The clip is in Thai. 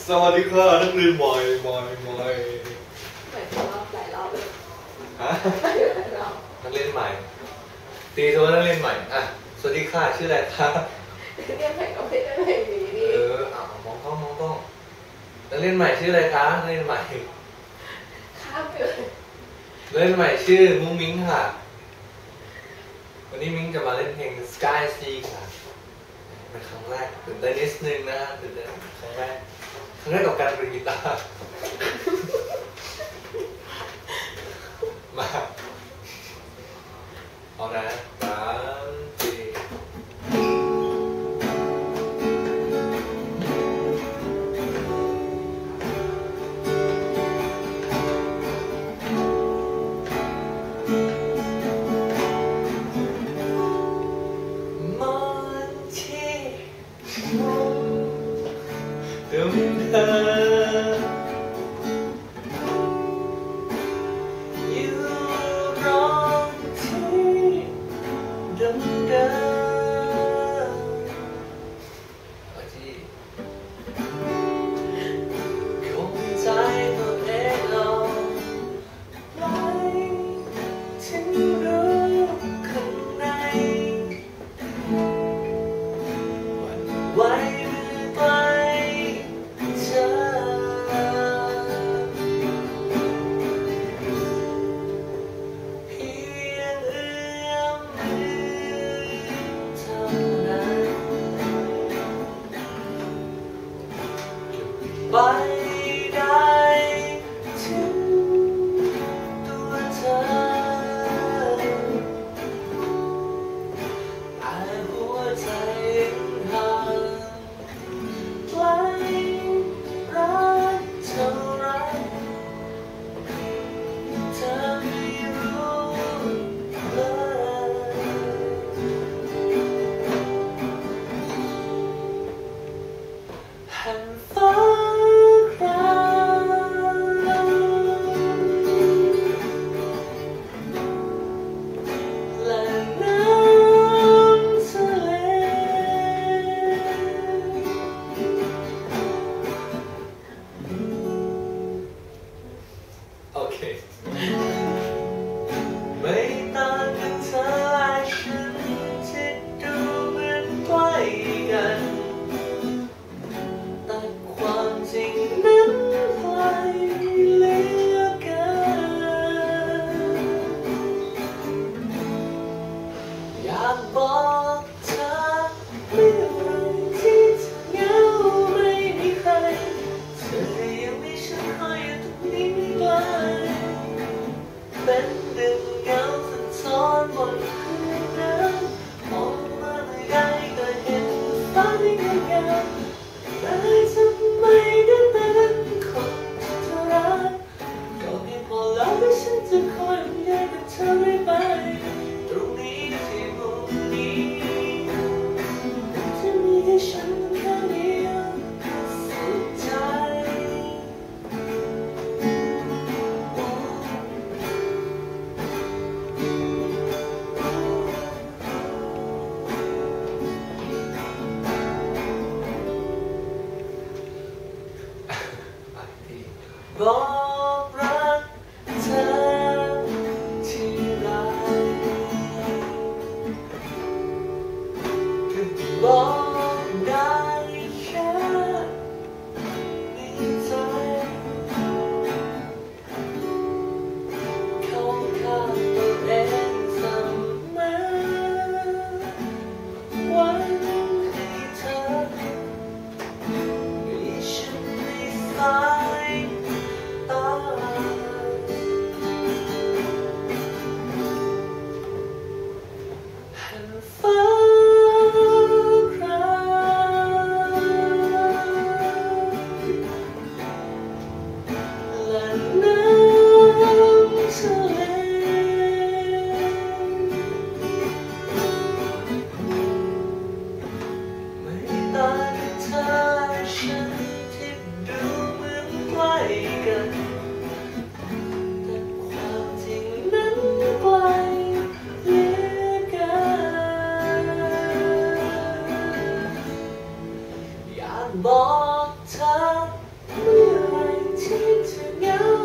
สวัสดีค่ะนักเรียนใหม่หมายถึงรอบหลายรอบเลยฮะนักเรียนใหม่ตีตัวนักเรียนใหม่อ่ะสวัสดีค่ะชื่ออะไรคะเรียนใหม่ก็ไม่ได้ไม่มีนี่มองกล้องนักเรียนใหม่ชื่ออะไรคะนักเรียนใหม่ข้ามไปเลยนักเรียนใหม่ชื่อมุ้งมิ้งค่ะวันนี้มิ้งจะมาเล่นเพลง Sky Sea ค่ะเป็นครั้งแรกตื่นเต้นนิดนึงนะตื่นเต้นครั้งแรกกับการเรียนกีตาร์มาเอานะเดิมเธออยู่รอที่เดิมที่คงใจตัวเองเราไว้ถึงรู้ข้างในวันไว้ไปได้ถึงตัวเธอแต่หัวใจห่างไกลรักเท่าไรเธอไม่รู้เลยหันฟ้าโอเคไม่ต่างกันเธอและฉันที่ดูเหมือนใกล้กันแต่ความจริงนั้นไกลเหลือเกินอยากบอกเธอเมื่อไรที่เธอเหงาไม่มีใครเธอยังมีฉันคอยอยู่ตรงนี้ไม่ไกลเป็นดึงเงาสันซ้อนบนพื้นน้ำมองมาเมื่อใดก็เห็นฟ้าที่เงาแต่ทำไมได้เป็นคนที่เธอรักก็ให้พอแล้วที่ฉันจะคอยห่วงใยกับเธอเรื่อยไปตรงนี้ที่มุมนี้จะมีแค่ฉันแค่เดียวสุดใจบอกรักเธอที่ไรก็บอกได้แค่ในใจเข้าข้างตัวเองเสมอหวังให้เธอมีฉันในสายตาหันฟ้าครามและน้ำทะเลไม่ต่างกับเธอและฉันที่ดูเหมือนใกล้กันแต่ความจริงนั้นไกลเหลือเกินอยากบอกเธอเมื่อไหรที่เธอเหงา